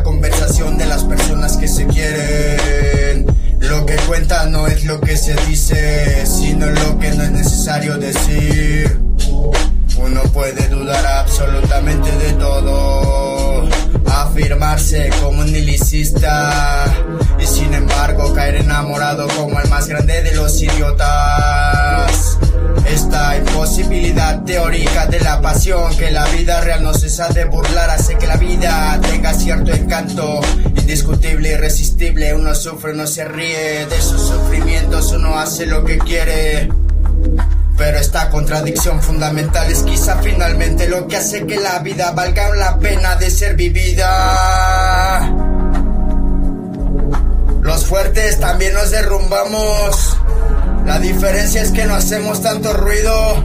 conversación de las personas que se quieren. Lo que cuenta no es lo que se dice, sino lo que no es necesario decir. Uno puede dudar absolutamente de todo, afirmarse como un nihilicista y sin embargo caer enamorado como el más grande de los idiotas. Esta imposibilidad teórica de la pasión que la vida real no cesa de burlar hace que la vida tenga cierto encanto indiscutible, irresistible. Uno sufre, uno se ríe de sus sufrimientos, uno hace lo que quiere. Pero esta contradicción fundamental es quizá finalmente lo que hace que la vida valga la pena de ser vivida. Los fuertes también nos derrumbamos. La diferencia es que no hacemos tanto ruido.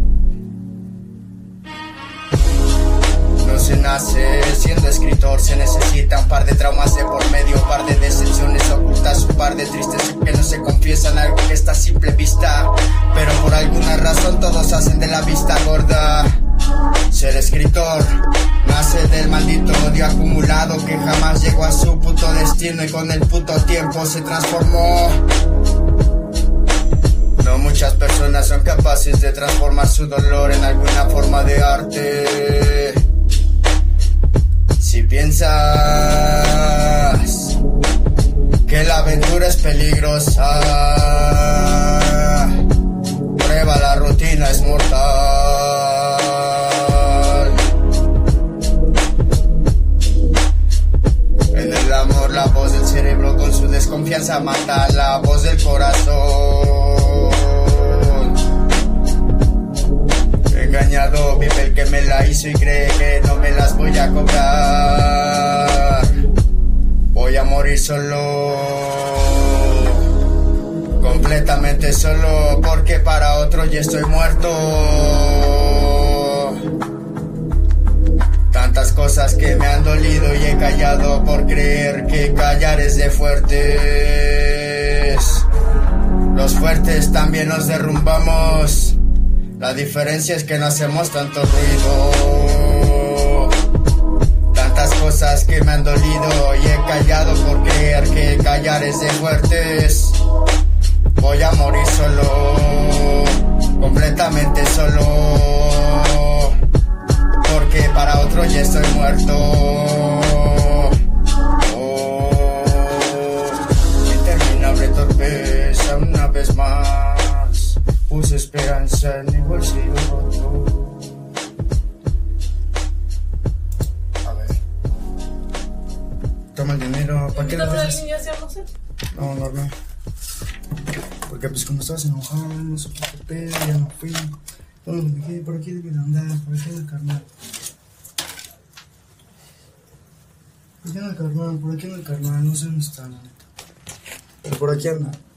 No se nace siendo escritor, se necesita un par de traumas de por medio, un par de decepciones ocultas, un par de tristezas que no se confiesan, algo que está a simple vista, pero por alguna razón todos hacen de la vista gorda. Ser escritor nace del maldito odio acumulado que jamás llegó a su puto destino y con el puto tiempo se transformó. No muchas personas son capaces de transformar su dolor en alguna forma de arte. Si piensas que la aventura es peligrosa, prueba, la rutina es mortal. En el amor la voz del cerebro con su desconfianza mata la voz del corazón. Engañado vive el que me la hizo y cree que no me las voy a cobrar. Voy a morir solo, completamente solo, porque para otro ya estoy muerto. Tantas cosas que me han dolido y he callado por creer que callar es de fuertes. Los fuertes también nos derrumbamos. La diferencia es que no hacemos tanto ruido. Tantas cosas que me han dolido y he callado por creer que callar es de fuertes. Voy a morir solo, completamente solo, porque para otro ya estoy muerto. Interminable torpeza una vez más. Puse esperanza en mi bolsillo roto. A ver. Toma el dinero. ¿Para qué lo dejas? No, normal. Porque pues como estabas enojado, no supe qué pedo, ya no fui. Bueno, me dije, por aquí debe de andar, por aquí anda el carnal. Por aquí anda el carnal, no sé dónde está, la neta. Pero por aquí anda.